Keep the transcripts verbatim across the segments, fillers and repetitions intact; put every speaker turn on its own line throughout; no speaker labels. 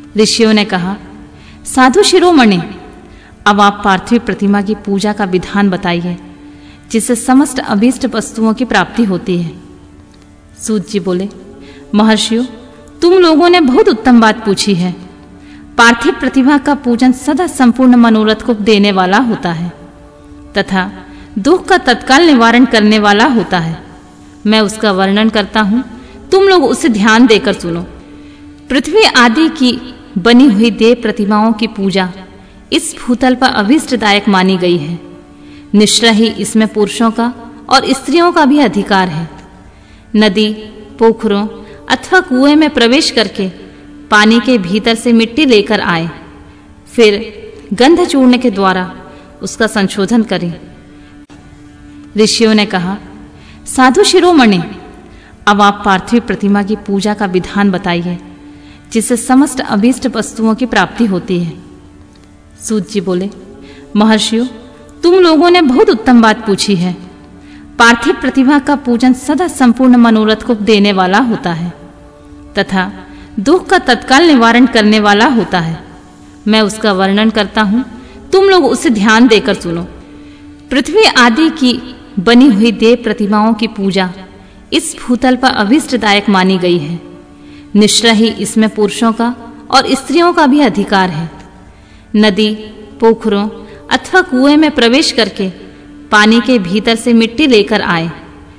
ऋषियों ने कहा, साधु शिरोमणि, अब आप पार्थिव प्रतिमा की पूजा का विधान बताइए जिससे समस्त अभीष्ट वस्तुओं की प्राप्ति होती है। सूत जी बोले, महर्षियों, तुम लोगों ने बहुत उत्तम बात पूछी है। पार्थिव प्रतिमा का पूजन सदा संपूर्ण मनोरथ को देने वाला होता है तथा दुख का तत्काल निवारण करने वाला होता है। मैं उसका वर्णन करता हूं, तुम लोग उसे ध्यान देकर सुनो। पृथ्वी आदि की बनी हुई देव प्रतिमाओं की पूजा इस भूतल पर अभीष्टदायक मानी गई है। निश्चय ही इसमें पुरुषों का और स्त्रियों का भी अधिकार है। नदी, पोखरों अथवा कुएं में प्रवेश करके पानी के भीतर से मिट्टी लेकर आए, फिर गंध चूर्ण के द्वारा उसका संशोधन करें। ऋषियों ने कहा, साधु शिरोमणि, अब आप पार्थिव प्रतिमा की पूजा का विधान बताइए जिससे समस्त अभीष्ट वस्तुओं की प्राप्ति होती है। सूत जी बोले, महर्षियों, तुम लोगों ने बहुत उत्तम बात पूछी है। पार्थिव प्रतिमा का पूजन सदा संपूर्ण मनोरथ को देने वाला होता है तथा दुख का तत्काल निवारण करने वाला होता है। मैं उसका वर्णन करता हूं, तुम लोग उसे ध्यान देकर सुनो। पृथ्वी आदि की बनी हुई देव प्रतिमाओं की पूजा इस भूतल पर अभीष्टदायक मानी गई है। निश्चय ही इसमें पुरुषों का और स्त्रियों का भी अधिकार है। नदी, पोखरों अथवा कुएं में प्रवेश करके पानी के भीतर से मिट्टी लेकर आए,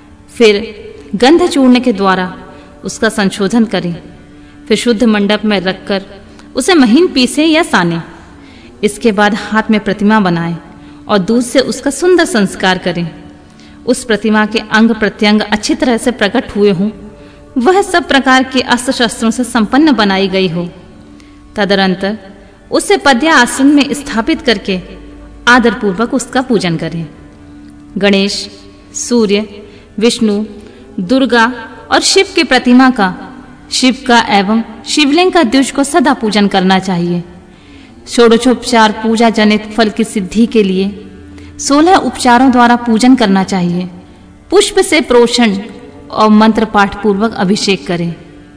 फिर गंध चूर्ण के द्वारा उसका संशोधन करें। फिर शुद्ध मंडप में रखकर उसे महीन पीसे या साने। इसके बाद हाथ में प्रतिमा बनाएं और दूध से उसका सुंदर संस्कार करें। उस प्रतिमा के अंग प्रत्यंग अच्छी तरह से प्रकट हुए हों, वह सब प्रकार के अस्त्र शस्त्रों से संपन्न बनाई गई हो। तदनंतर उसे पद्या आसन में स्थापित करके आदर पूर्वक उसका पूजन करें। गणेश, सूर्य, विष्णु, दुर्गा और शिव की प्रतिमा का, शिव का एवं शिवलिंग का द्विज को सदा पूजन करना चाहिए। षोडशोपचार पूजा जनित फल की सिद्धि के लिए सोलह उपचारों द्वारा पूजन करना चाहिए। पुष्प से प्रोषण और मंत्र पाठ पूर्वक अभिषेक करें।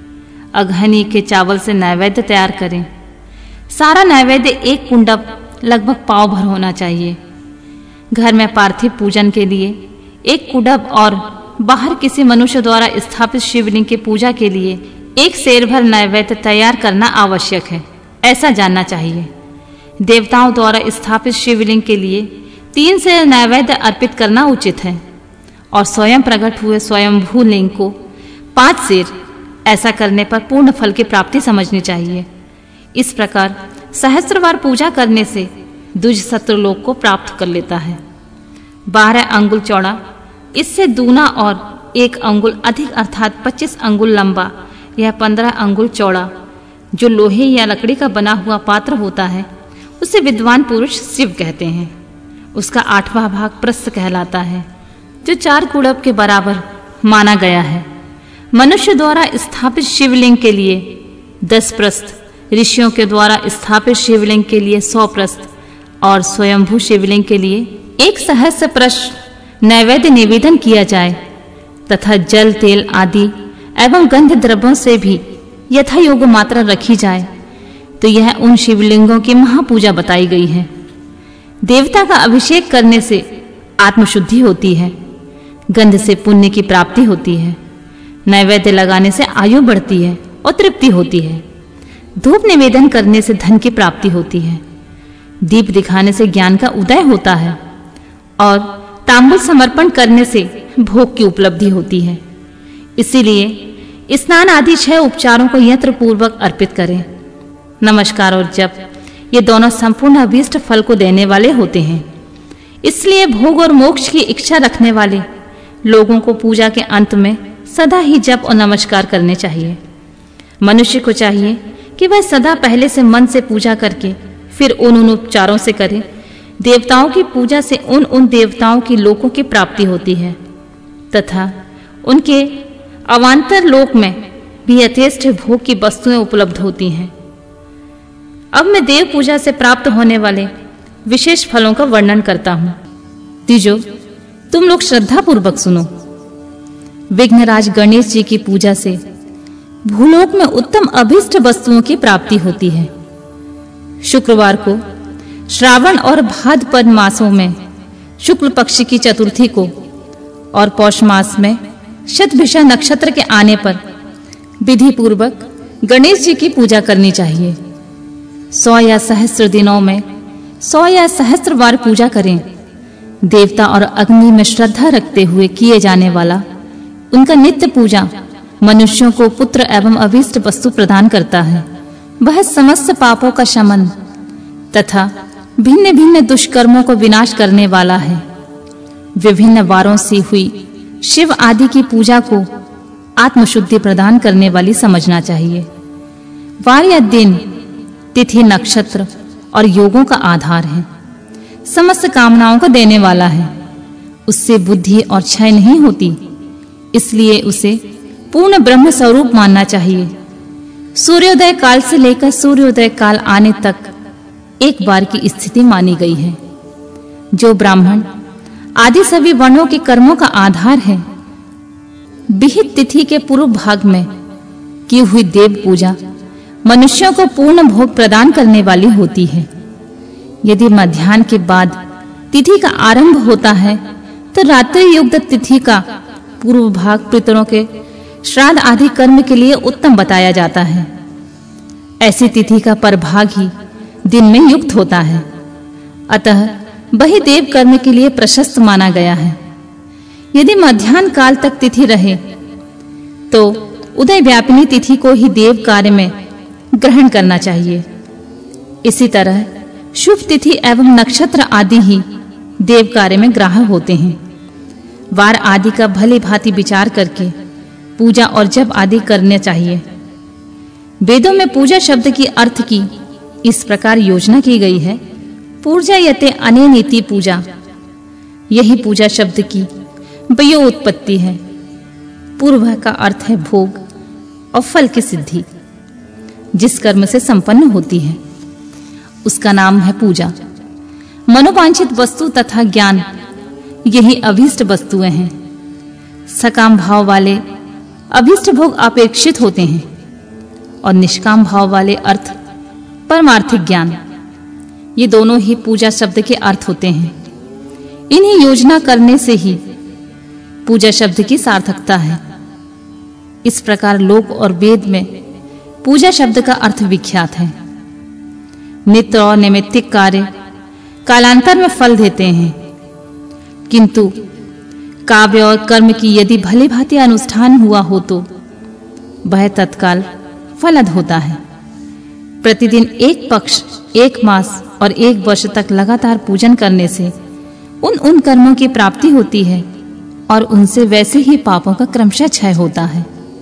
अघनी के चावल से नैवेद्य तैयार करें। सारा नैवेद्य एक कुंडप लगभग पाव भर होना चाहिए। घर में पार्थिव पूजन के लिए एक कुंडप और बाहर किसी मनुष्य द्वारा स्थापित शिवलिंग की पूजा के लिए एक सेर भर नैवेद्य तैयार करना आवश्यक है, ऐसा जानना चाहिए। देवताओं द्वारा स्थापित शिवलिंग के लिए तीन सेर नैवेद्य अर्पित करना उचित है और स्वयं प्रकट हुए स्वयंभू लिंग को पांच सेर, ऐसा करने पर पूर्ण फल की प्राप्ति समझनी चाहिए। इस प्रकार सहस्त्र बार पूजा करने से द्विज सत्रलोक को प्राप्त कर लेता है। बारह अंगुल चौड़ा, इससे दूना और एक अंगुल अधिक अर्थात पच्चीस अंगुल लंबा, यह पंद्रह अंगुल चौड़ा जो लोहे या लकड़ी का बना हुआ पात्र होता है, उसे विद्वान पुरुष शिव कहते हैं। उसका आठवां भाग प्रस्थ कहलाता है, जो चार कुड़ब के बराबर माना गया है। मनुष्य द्वारा स्थापित शिवलिंग के लिए दस प्रस्थ, ऋषियों के द्वारा स्थापित शिवलिंग के लिए सौ प्रस्थ और स्वयंभू शिवलिंग के लिए एक सहस्र प्रस्थ नैवेद्य निवेदन किया जाए तथा जल, तेल आदि एवं गंध द्रव्यों से भी यथा योग्य मात्रा रखी जाए, तो यह उन शिवलिंगों की महापूजा बताई गई है। देवता का अभिषेक करने से आत्मशुद्धि होती है, गंध से पुण्य की प्राप्ति होती है, नैवेद्य लगाने से आयु बढ़ती है और तृप्ति होती है, धूप निवेदन करने से धन की प्राप्ति होती है, दीप दिखाने से ज्ञान का उदय होता है और तांबूल समर्पण करने से भोग की उपलब्धि होती है। इसीलिए स्नान आदि छह उपचारों को यंत्र पूर्वक अर्पित करें। नमस्कार और जप, ये दोनों संपूर्ण अभीष्ट फल को देने वाले होते हैं। इसलिए भोग और मोक्ष की इच्छा रखने वाले लोगों को पूजा के अंत में सदा ही जप और नमस्कार करने चाहिए। मनुष्य को चाहिए कि वह सदा पहले से मन से पूजा करके फिर उन उन उपचारों से करे। देवताओं की पूजा से उन उन देवताओं की लोकों की प्राप्ति होती है तथा उनके अवान्तर लोक में भी यथेष्ट भोग की वस्तुएं उपलब्ध होती हैं। अब मैं देव पूजा से प्राप्त होने वाले विशेष फलों का वर्णन करता हूं। तीजो, तुम लोग श्रद्धा पूर्वक सुनो। विघ्नराज गणेश जी की पूजा से भूलोक में उत्तम अभीष्ट वस्तुओं की प्राप्ति होती है। शुक्रवार को श्रावण और भाद्रपद मासों में शुक्ल पक्ष की चतुर्थी को और पौष मास में शतभिषा नक्षत्र के आने पर विधि पूर्वक गणेश जी की पूजा करनी चाहिए। सौ या सहस्त्र दिनों में सौ या सहस्त्र बार पूजा करें। देवता और अग्नि में श्रद्धा रखते हुए किए जाने वाला उनका नित्य पूजा मनुष्यों को पुत्र एवं अभीष्ट वस्तु प्रदान करता है। वह समस्त पापों का शमन तथा भिन्न भिन्न दुष्कर्मों को विनाश करने वाला है। विभिन्न वारों से हुई शिव आदि की पूजा को आत्मशुद्धि प्रदान करने वाली समझना चाहिए। वार या दिन, तिथि, नक्षत्र और योगों का आधार है। समस्त कामनाओं को देने वाला है। उससे बुद्धि और क्षय नहीं होती, इसलिए उसे पूर्ण ब्रह्म स्वरूप मानना चाहिए। सूर्योदय काल से लेकर सूर्योदय काल आने तक एक बार की स्थिति मानी गई है। जो ब्राह्मण आदि सभी वर्णों के कर्मों का आधार है, विहित तिथि के पूर्व भाग में की हुई देव पूजा मनुष्यों को पूर्ण भोग प्रदान करने वाली होती है। यदि मध्याह्न के बाद तिथि का आरंभ होता है तो रात्रि युक्त तिथि का पूर्व भाग पितरों के श्राद्ध आदि कर्म के लिए उत्तम बताया जाता है। ऐसी तिथि का परभाग ही दिन में युक्त होता है, अतः वही देव कर्म के लिए प्रशस्त माना गया है। यदि मध्याह्न काल तक तिथि रहे तो उदय व्यापिनी तिथि को ही देव कार्य में ग्रहण करना चाहिए। इसी तरह शुभ तिथि एवं नक्षत्र आदि ही देव कार्य में ग्राह्य होते हैं। वार आदि का भली भांति विचार करके पूजा और जप आदि करने चाहिए। वेदों में पूजा शब्द की अर्थ की इस प्रकार योजना की गई है। पूजा यते अनेनीति पूजा, यही पूजा शब्द की व्युत्पत्ति है। पूर्व का अर्थ है भोग और फल की सिद्धि। जिस कर्म से संपन्न होती है उसका नाम है पूजा। मनोवांछित वस्तु तथा ज्ञान यही अभीष्ट वस्तुएं हैं। सकाम भाव वाले अभीष्ट भोग अपेक्षित होते हैं और निष्काम भाव वाले अर्थ परमार्थिक ज्ञान, ये दोनों ही पूजा शब्द के अर्थ होते हैं। इन्हीं योजना करने से ही पूजा शब्द की सार्थकता है। इस प्रकार लोक और वेद में पूजा शब्द का अर्थ विख्यात है। नित्य और नैमित्तिक कार्य कालांतर में फल देते हैं, किंतु काव्य और कर्म की यदि भली भांति अनुष्ठान हुआ हो तो वह तत्काल फलद होता है। प्रतिदिन एक पक्ष, एक मास और एक वर्ष तक लगातार पूजन करने से उन उन कर्मों की प्राप्ति होती है और उनसे वैसे ही पापों का क्रमशः क्षय होता है।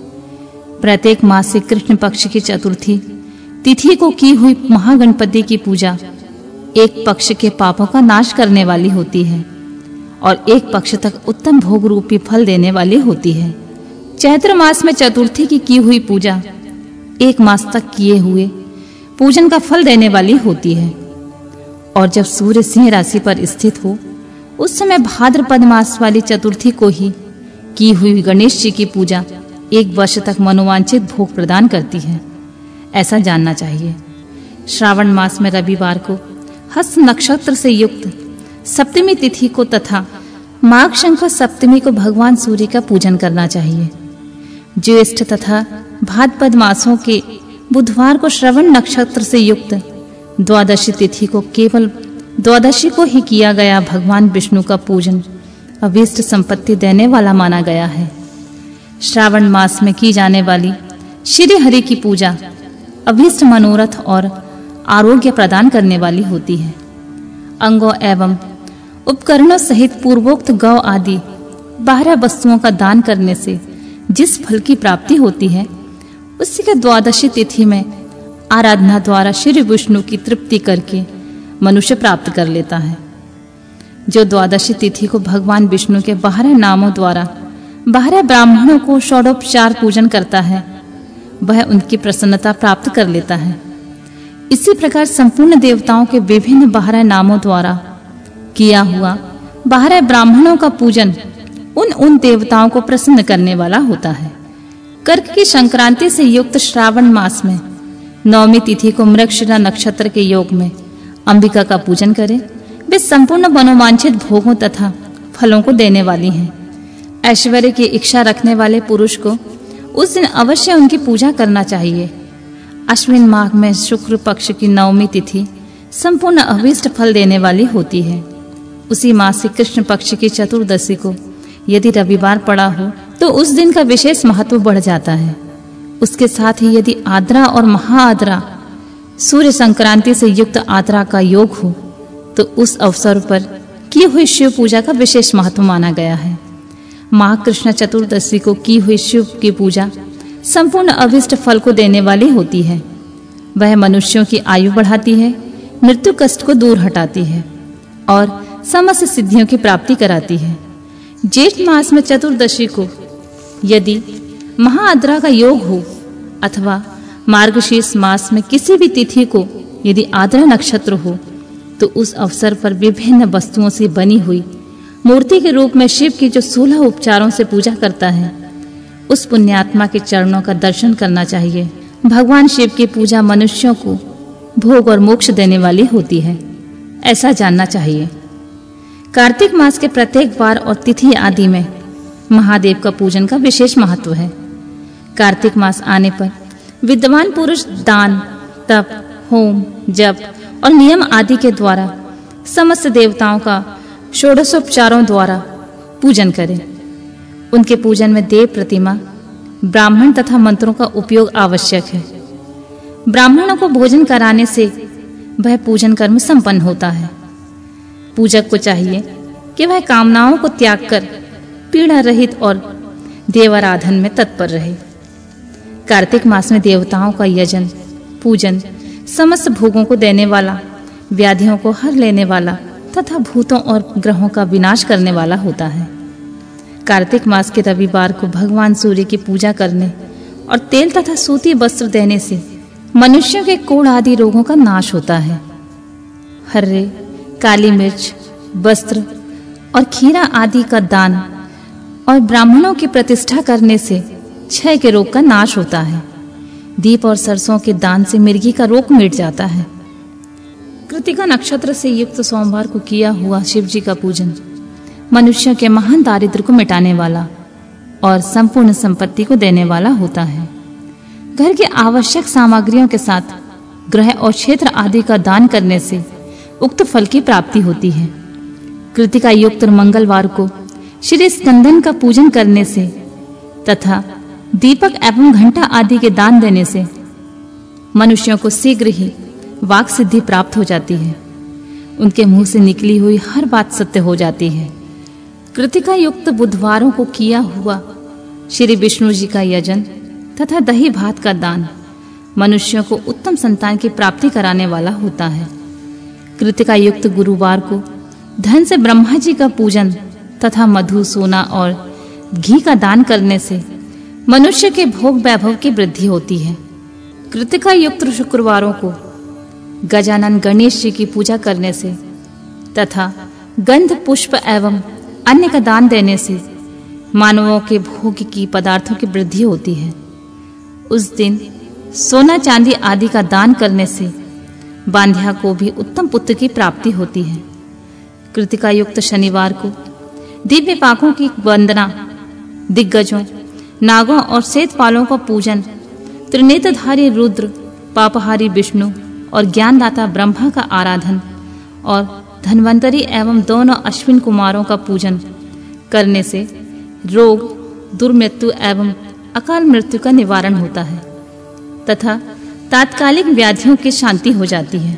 प्रत्येक मास से कृष्ण पक्ष की चतुर्थी तिथि को की हुई महागणपति की पूजा एक पक्ष के पापों का नाश करने वाली होती है और एक पक्ष तक उत्तम भोग रूपी फल देने वाली होती है। चैत्र मास में चतुर्थी की की हुई पूजा एक मास तक किए हुए पूजन का फल देने वाली होती है और जब सूर्य सिंह राशि पर स्थित हो उस समय भाद्रपद मास वाली चतुर्थी को ही की हुई गणेश जी की पूजा एक वर्ष तक मनोवांछित भोग प्रदान करती है, ऐसा जानना चाहिए। श्रावण मास में रविवार को हस्त नक्षत्र से युक्त सप्तमी तिथि को तथा माघ शंकर सप्तमी को भगवान सूर्य का पूजन करना चाहिए। ज्येष्ठ तथा भाद्रपद मासों के बुधवार को श्रवण नक्षत्र से युक्त द्वादशी तिथि को केवल द्वादशी को ही किया गया भगवान विष्णु का पूजन अभीष्ट संपत्ति देने वाला माना गया है। श्रावण मास में की जाने वाली श्री हरि की पूजा अभीष्ट मनोरथ और आरोग्य प्रदान करने वाली होती है। अंगों एवं उपकरणों सहित पूर्वोक्त गौ आदि बारह वस्तुओं का दान करने से जिस फल की प्राप्ति होती है उसी के द्वादशी तिथि में आराधना द्वारा श्री विष्णु की तृप्ति करके मनुष्य प्राप्त कर लेता है। जो द्वादशी तिथि को भगवान विष्णु के बारह नामों द्वारा बारह ब्राह्मणों को षोडोपचार पूजन करता है वह उनकी प्रसन्नता प्राप्त कर लेता है। इसी प्रकार संपूर्ण देवताओं के विभिन्न बारह नामों द्वारा किया हुआ बारह ब्राह्मणों का पूजन उन उन देवताओं को प्रसन्न करने वाला होता है। कर्क की संक्रांति से युक्त श्रावण मास में नवमी तिथि को मृगशिरा नक्षत्र के योग में अंबिका का पूजन करें। वे संपूर्ण मनोवांछित भोगों तथा फलों को देने वाली हैं। ऐश्वर्य की इच्छा रखने वाले पुरुष को उस दिन अवश्य उनकी पूजा करना चाहिए। अश्विन माह में शुक्ल पक्ष की नवमी तिथि संपूर्ण अभीष्ट फल देने वाली होती है। उसी मास से कृष्ण पक्ष की चतुर्दशी को यदि रविवार पड़ा हो तो उस दिन का विशेष महत्व बढ़ जाता है। उसके साथ ही यदि आद्रा और महाआद्रा सूर्य संक्रांति से युक्त आद्रा का योग हो तो उस अवसर पर की हुई शिव पूजा का विशेष महत्व माना गया है। माह कृष्ण चतुर्दशी को की हुई शिव की पूजा संपूर्ण अभिष्ट फल को देने वाली होती है। वह मनुष्यों की आयु बढ़ाती है, मृत्यु कष्ट को दूर हटाती है और समस्त सिद्धियों की प्राप्ति कराती है। जेठ मास में चतुर्दशी को यदि महाआद्रा का योग हो अथवा मार्गशीर्ष मास में किसी भी तिथि को यदि आद्रा नक्षत्र हो तो उस अवसर पर विभिन्न वस्तुओं से बनी हुई मूर्ति के रूप में शिव की जो सोलह उपचारों से पूजा करता है उस पुण्यात्मा के चरणों का दर्शन करना चाहिए। भगवान शिव की पूजा मनुष्यों को भोग और मोक्ष देने वाली होती है, ऐसा जानना चाहिए। कार्तिक मास के प्रत्येक वार और तिथि आदि में महादेव का पूजन का विशेष महत्व है। कार्तिक मास आने पर विद्वान पुरुष दान, तप, होम, जप और नियम आदि के द्वारा समस्त देवताओं का षोडशोपचारों द्वारा पूजन करें। उनके पूजन में देव प्रतिमा, ब्राह्मण तथा मंत्रों का उपयोग आवश्यक है। ब्राह्मणों को भोजन कराने से वह पूजन कर्म संपन्न होता है। पूजक को चाहिए कि वह कामनाओं को त्याग कर पीड़ा रहित और देवाराधन में तत्पर रहे। कार्तिक मास में देवताओं का यजन, पूजन समस्त भोगों को देने वाला, व्याधियों को हर लेने वाला तथा भूतों और ग्रहों का विनाश करने वाला होता है। कार्तिक मास के रविवार को भगवान सूर्य की पूजा करने और तेल तथा सूती वस्त्र देने से मनुष्यों के कोढ़ आदि रोगों का नाश होता है। हर्रे, काली मिर्च, वस्त्र और खीरा आदि का दान और ब्राह्मणों की प्रतिष्ठा करने से क्षय के रोग का नाश होता है। दीप और सरसों के दान से मिर्गी का रोग मिट जाता है। कृतिका नक्षत्र से युक्त सोमवार को किया हुआ शिव जी का पूजन मनुष्यों के महान दारिद्र्य को मिटाने वाला और संपूर्ण संपत्ति को देने वाला होता है। घर की आवश्यक सामग्रियों के साथ ग्रह और क्षेत्र आदि का दान करने से उक्त फल की प्राप्ति होती है। कृतिका युक्त मंगलवार को श्री स्कंदन का पूजन करने से तथा दीपक एवं घंटा आदि के दान देने से मनुष्यों को शीघ्र ही वाक सिद्धि प्राप्त हो जाती है। उनके मुंह से निकली हुई हर बात सत्य हो जाती है। कृतिका युक्त बुधवारों को किया हुआ श्री विष्णु जी का यजन तथा दही भात का दान मनुष्यों को उत्तम संतान की प्राप्ति कराने वाला होता है। कृतिका युक्त गुरुवार को धन से ब्रह्मा जी का पूजन तथा मधु, सोना और घी का दान करने से मनुष्य के भोग वैभव की वृद्धि होती है। कृतिका युक्त शुक्रवारों को गजानन गणेश जी की पूजा करने से तथा गंध, पुष्प एवं अन्य का दान देने से मानवों के भोग की पदार्थों की वृद्धि होती है। उस दिन सोना चांदी आदि का दान करने से बांध्या को भी उत्तम पुत्र की प्राप्ति होती है। कृतिका युक्त शनिवार को दिव्य पाकों की वंदना, दिग्गजों, नागों और सेतपालों का पूजन, त्रिनेत्रधारी रुद्र, पापहारी विष्णु और ज्ञानदाता ब्रह्मा का आराधन और धन्वंतरी एवं दोनों अश्विन कुमारों का पूजन करने से रोग, दुर्मृत्यु एवं अकाल मृत्यु का निवारण होता है तथा तात्कालिक व्याधियों की शांति हो जाती है।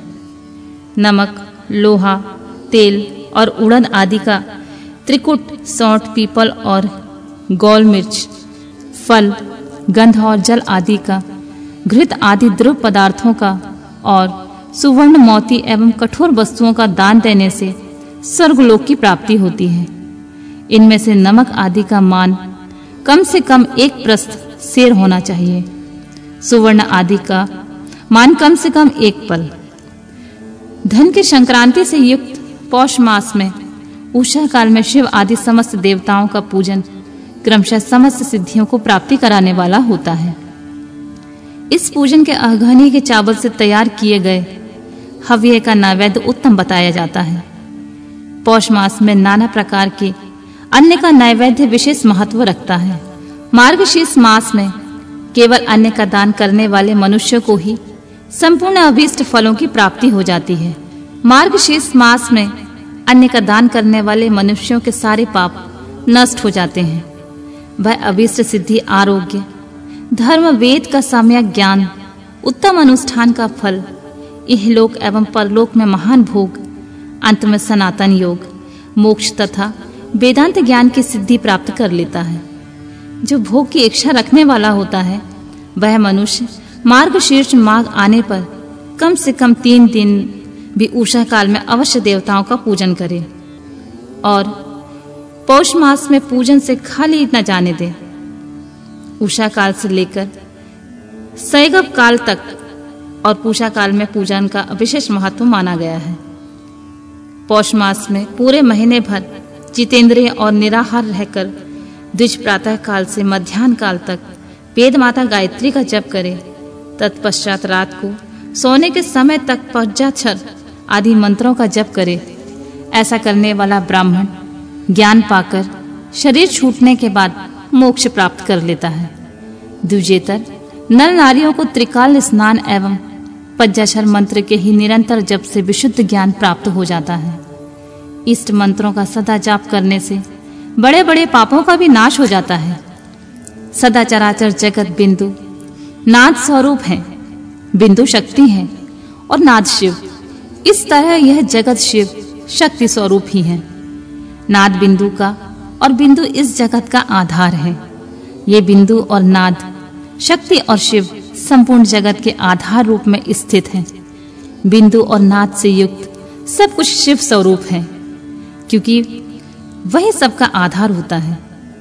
नमक, लोहा, तेल और उड़द आदि का त्रिकुट, सौंठ, पीपल और गोल मिर्च, फल, गंध और जल आदि का, घृत आदि द्रव पदार्थों का और सुवर्ण, मोती एवं कठोर वस्तुओं का दान देने से स्वर्गलोक की प्राप्ति होती है। इनमें से नमक आदि का मान कम से कम एक प्रस्थ सेर होना चाहिए। सुवर्ण आदि का मान कम से कम एक पल। धन की संक्रांति से युक्त पौष मास में उषा काल में शिव आदि समस्त देवताओं का पूजन क्रमशः समस्त सिद्धियों को प्राप्ति कराने वाला होता है। इस पूजन के अघनी के चावल से तैयार किए गए हव्य का नैवेद्य उत्तम बताया जाता है। पौष मास में नाना प्रकार के अन्न का नैवेद्य विशेष महत्व रखता है। मार्गशीर्ष मास में केवल अन्न का दान करने वाले मनुष्य को ही संपूर्ण अभीष्ट फलों की प्राप्ति हो जाती है। मार्गशीर्ष मास में अन्न का दान करने वाले मनुष्यों के सारे पाप नष्ट हो जाते हैं। वह अभीष्ट सिद्धि, आरोग्य, धर्म, वेद का सम्यक ज्ञान, उत्तम अनुष्ठान का फल, इहलोक एवं परलोक में महान भोग, अंत में सनातन योग, मोक्ष तथा वेदांत ज्ञान की सिद्धि प्राप्त कर लेता है। जो भोग की इच्छा रखने वाला होता है वह मनुष्य मार्गशीर्ष माघ आने पर कम से कम तीन दिन भी उषा काल में अवश्य देवताओं का पूजन करे और पौष मास में पूजन से खाली न जाने दे। उषा काल से लेकर शैगव काल तक और पूषा काल में पूजन का विशेष महत्व माना गया है। पौष मास में पूरे महीने भर जितेंद्रिय और निराहार रहकर द्विज प्रातः काल से मध्याह्न काल तक वेद माता गायत्री का जप करे। तत्पश्चात रात को सोने के समय तक पंचाक्षर आदि मंत्रों का जप करे। ऐसा करने वाला ब्राह्मण ज्ञान पाकर शरीर छूटने के बाद मोक्ष प्राप्त कर लेता है। द्विजेतर नर नारियों को त्रिकाल स्नान एवं पंचाक्षर मंत्र के ही निरंतर जप से विशुद्ध ज्ञान प्राप्त हो जाता है। इष्ट मंत्रों का सदा जाप करने से बड़े बड़े पापों का भी नाश हो जाता है। सदा चराचर जगत बिंदु नाद स्वरूप है, बिंदु शक्ति है और नाद शिव। इस तरह यह जगत शिव शक्ति स्वरूप ही है। नाद बिंदु का और बिंदु इस जगत का आधार है। ये बिंदु और नाद, शक्ति और शिव संपूर्ण जगत के आधार रूप में स्थित है। बिंदु और नाद से युक्त सब कुछ शिव स्वरूप है, क्योंकि वही सबका आधार होता है।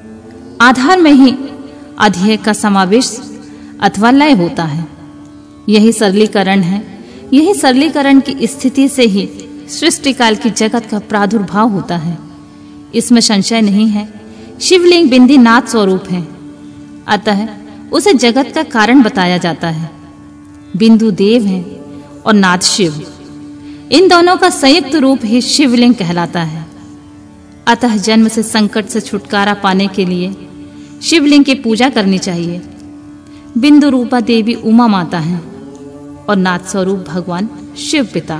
आधार में ही अध्यय का समावेश अथवा लय होता है। यही सरलीकरण है। यही सरलीकरण की स्थिति से ही सृष्टि काल की जगत का प्रादुर्भाव होता है। इसमें संशय नहीं है। शिवलिंग बिंदी नाद स्वरूप है, अतः उसे जगत का कारण बताया जाता है। बिंदु देव है और नाद शिव। इन दोनों का संयुक्त रूप ही शिवलिंग कहलाता है। अतः जन्म से संकट से छुटकारा पाने के लिए शिवलिंग की पूजा करनी चाहिए। बिंदु रूपा देवी उमा माता हैं और नाद स्वरूप भगवान शिव पिता।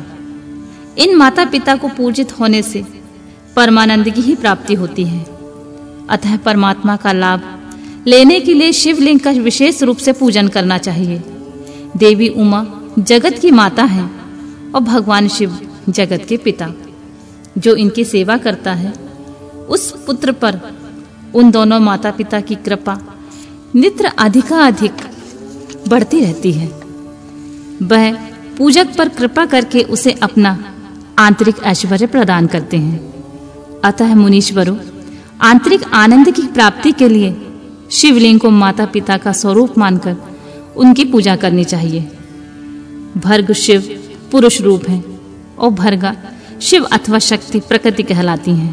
इन माता पिता को पूजित होने से परमानंद की ही प्राप्ति होती है। अतः परमात्मा का लाभ लेने के लिए शिवलिंग का विशेष रूप से पूजन करना चाहिए। देवी उमा जगत की माता है और भगवान शिव जगत के पिता। जो इनकी सेवा करता है उस पुत्र पर उन दोनों माता पिता की कृपा नित्य अधिकाधिक बढ़ती रहती है। वह पूजक पर कृपा करके उसे अपना आंतरिक ऐश्वर्य प्रदान करते हैं। अतः मुनीश्वरों, आंतरिक आनंद की प्राप्ति के लिए शिवलिंग को माता पिता का स्वरूप मानकर उनकी पूजा करनी चाहिए। भर्ग शिव पुरुष रूप है और भर्गा शिव अथवा शक्ति प्रकृति कहलाती हैं।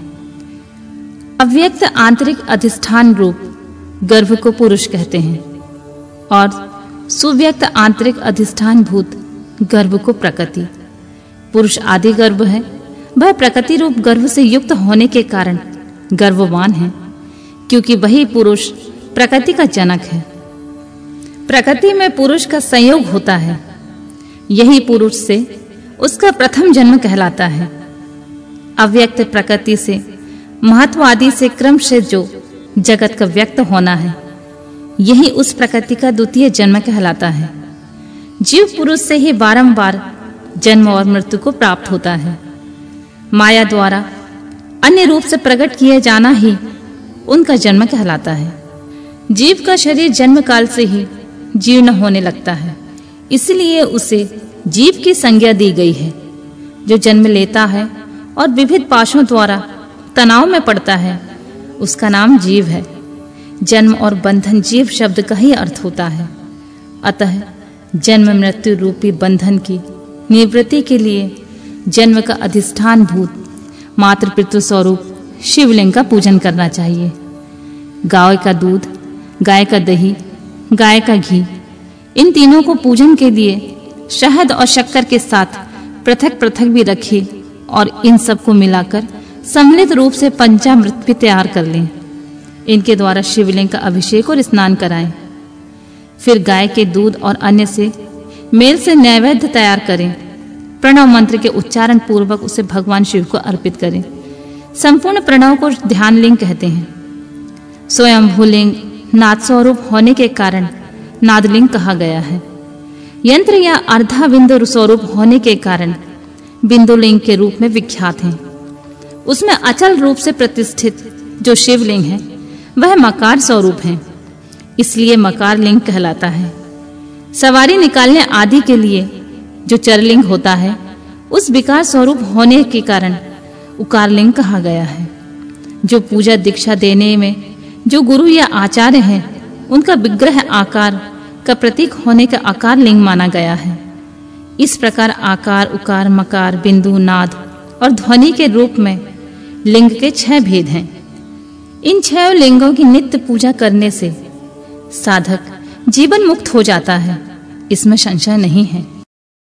अव्यक्त आंतरिक अधिष्ठान रूप गर्भ को पुरुष कहते हैं और सुव्यक्त आंतरिक अधिष्ठान भूत गर्भ को प्रकृति। पुरुष आदि गर्भ है। वह प्रकृति रूप गर्भ से युक्त होने के कारण गर्भवान है, क्योंकि वही पुरुष प्रकृति का जनक है। प्रकृति में पुरुष का संयोग होता है। यही पुरुष से उसका प्रथम जन्म कहलाता है। अव्यक्त प्रकृति से महत्व आदि से क्रम से जो जगत का व्यक्त होना है, यही उस प्रकृति का द्वितीय जन्म कहलाता है। जीव पुरुष से ही बारंबार जन्म और मृत्यु को प्राप्त होता है। माया द्वारा अन्य रूप से प्रकट किए जाना ही उनका जन्म कहलाता है। जीव का शरीर जन्म काल से ही जीर्ण होने लगता है, इसलिए उसे जीव की संज्ञा दी गई है। जो जन्म लेता है और विविध पाशों द्वारा तनाव में पड़ता है, उसका नाम जीव है। जन्म और बंधन जीव शब्द का ही अर्थ होता है। अतः जन्म मृत्यु रूपी बंधन की निवृत्ति के लिए जन्म का अधिष्ठान भूत मातृ पितृ स्वरूप शिवलिंग का पूजन करना चाहिए। गाय का दूध, गाय का दही, गाय का घी, इन तीनों को पूजन के लिए शहद और शक्कर के साथ पृथक पृथक भी रखिए और इन सब को मिलाकर सम्मिलित रूप से पंचामृत भी तैयार कर लें। इनके द्वारा शिवलिंग का अभिषेक और स्नान कराएं। फिर गाय के दूध और अन्य से मेल से नैवेद्य तैयार करें। प्रणव मंत्र के उच्चारण पूर्वक उसे भगवान शिव को अर्पित करें। संपूर्ण प्रणव को ध्यान लिंग कहते हैं। स्वयंभू लिंग नाद स्वरूप होने के कारण नादलिंग कहा गया है। यंत्र या अर्धा बिंदु स्वरूप होने के कारण बिंदुलिंग के रूप में विख्यात हैं। उसमें अचल रूप से प्रतिष्ठित जो शिवलिंग है वह मकार स्वरूप है, इसलिए मकार लिंग कहलाता है। सवारी निकालने आदि के लिए जो चरलिंग होता है उस विकार स्वरूप होने के कारण उकार लिंग कहा गया है। जो पूजा दीक्षा देने में जो गुरु या आचार्य हैं उनका विग्रह आकार का प्रतीक होने का आकार लिंग माना गया है। इस प्रकार आकार, उकार, मकार, बिंदु, नाद और ध्वनि के रूप में लिंग के छह भेद हैं। इन छह लिंगों की नित्य पूजा करने से साधक जीवन मुक्त हो जाता है, इसमें संशय नहीं है।